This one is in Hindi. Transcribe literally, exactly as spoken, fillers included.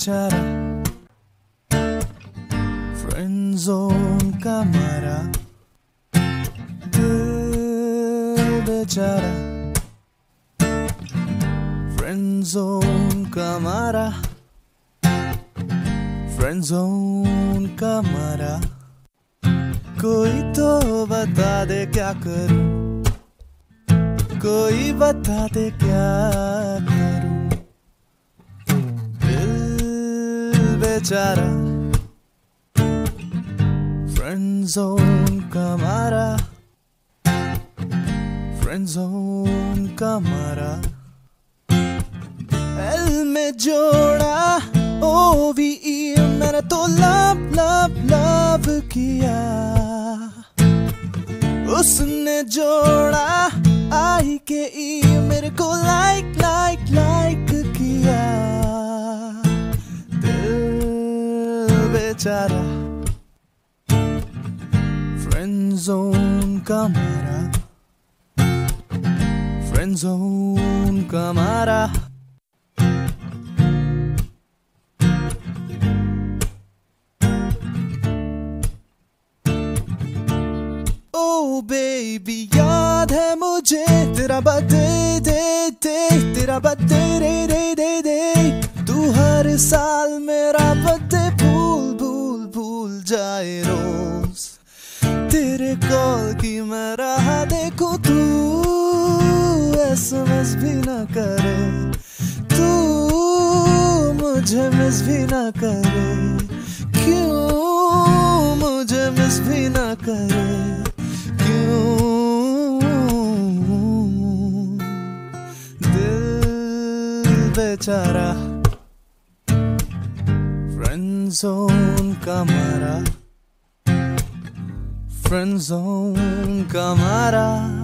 बेचारा फ्रेंड जोन का मारा दिल बेचारा फ्रेंड जोन का मारा फ्रेंड जोन का मारा। कोई तो बता दे क्या करूं, कोई बता दे क्या करूं। दिल बेचारा फ्रेंड जोन का मारा फ्रेंड जोन का मारा। एल में जोड़ा ओ वी ई मैंने तो लव लव लव किया। उसने जोड़ा आई के ई मेरे को लाइक लाइक लाइक किया। दिल बेचारा फ्रेंड जोन का मारा फ्रेंड जोन का मारा। ओ बेबी याद है मुझे तेरा बर्थडे दे दे तेरा बर्थडे रे रे दे दे। तू हर साल मेरा बर्थडे भूल भूल भूल जाए रोज। तेरे कॉल की मैं राह देखूं तू एसएमएस भी ना करे, तू मुझे मिस भी ना करे। क्यों मुझे मिस भी ना करे, दिल बेचारा फ्रेंड जोन का मारा फ्रेंड जोन का मारा।